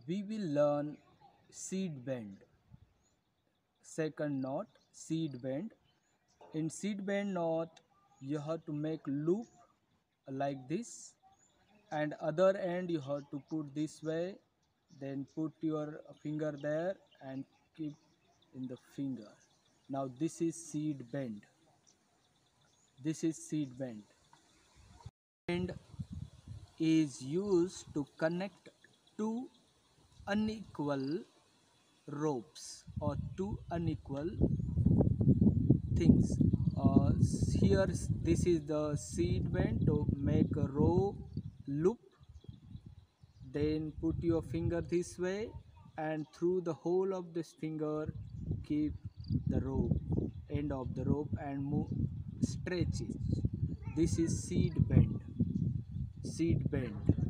we will learn seed bend. Second knot, seed bend. In seed bend knot, you have to make loop like this, and other end you have to put this way, then put your finger there and keep in the finger. Now this is seed bend. This is seed bend. Bend is used to connect two unequal ropes or two unequal things. Here this is the seed bend to make a rope loop, then put your finger this way and through the hole of this finger keep the rope, end of the rope, and move, stretch it. This is seed bend. Seed bend.